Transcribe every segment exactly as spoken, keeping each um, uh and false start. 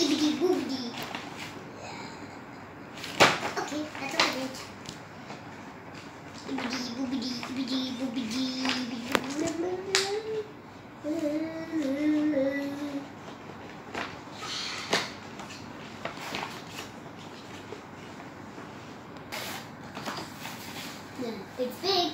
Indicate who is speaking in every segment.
Speaker 1: Ibidi boobidi. Okay, that's all right. Ibidi boobidi, ibidi boobidi, ibidi yeah, it's big.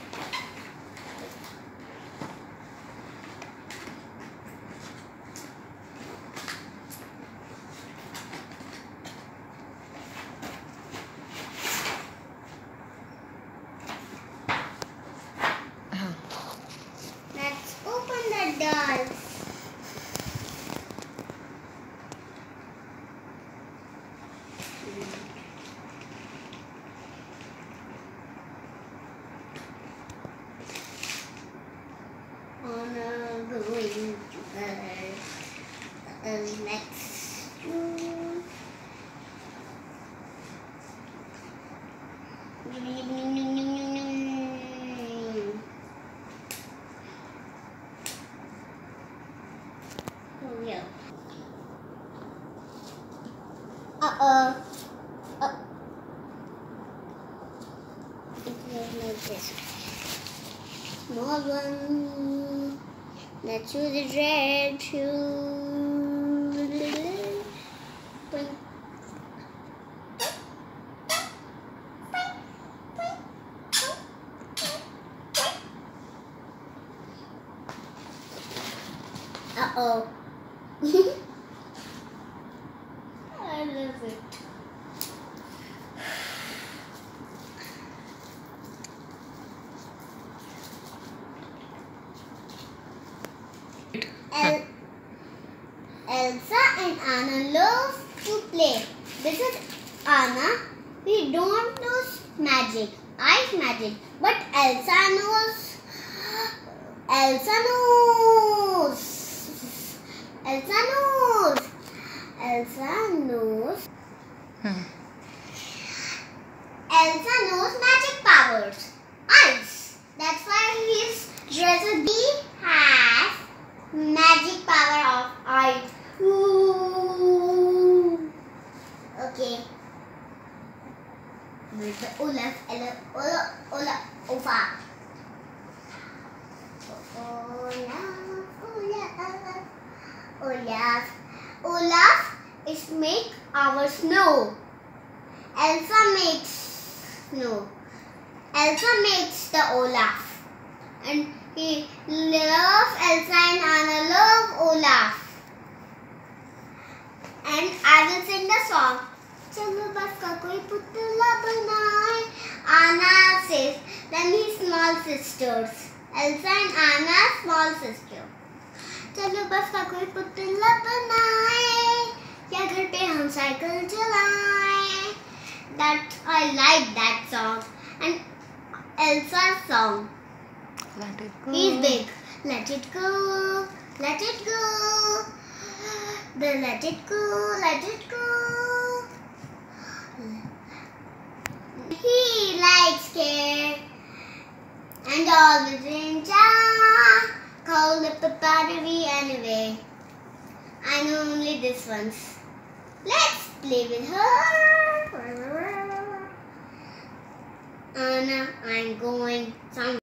Speaker 1: Let's open the dolls. On a going to the next room. Oh yeah. Uh oh. Uh. It goes like this. Small one. Let's use the red shoe. Boing. Uh oh. I love it. El Elsa and Anna love to play. This is Anna. We don't know magic, ice magic, but Elsa knows. Elsa knows. Elsa knows. Elsa knows. Hmm. Elsa knows magic powers. Ice. That's why his dress he has magic power of ice. Ooh. Okay. With the Olaf, Olaf, Olaf, Olaf, Olaf. Olaf, Olaf, Olaf is make our snow. Elsa makes snow. Elsa makes the Olaf, and he loves Elsa and Anna love Olaf. And I will sing the song. चलो बस का कोई पुतला बनाए. Anna says, then his small sisters, Elsa and Anna small sister. चलो बस का कोई पुतला बनाए, या घर पे हम साइकिल चलाएं. That I like that song. And Elsa's song.
Speaker 2: Let it go.
Speaker 1: He's big. Let it go. Let it go. The let it go. Let it go. He likes care and always in charge. Call up the battery anyway. I know only this once. Let's play with her. Anna, I'm going somewhere.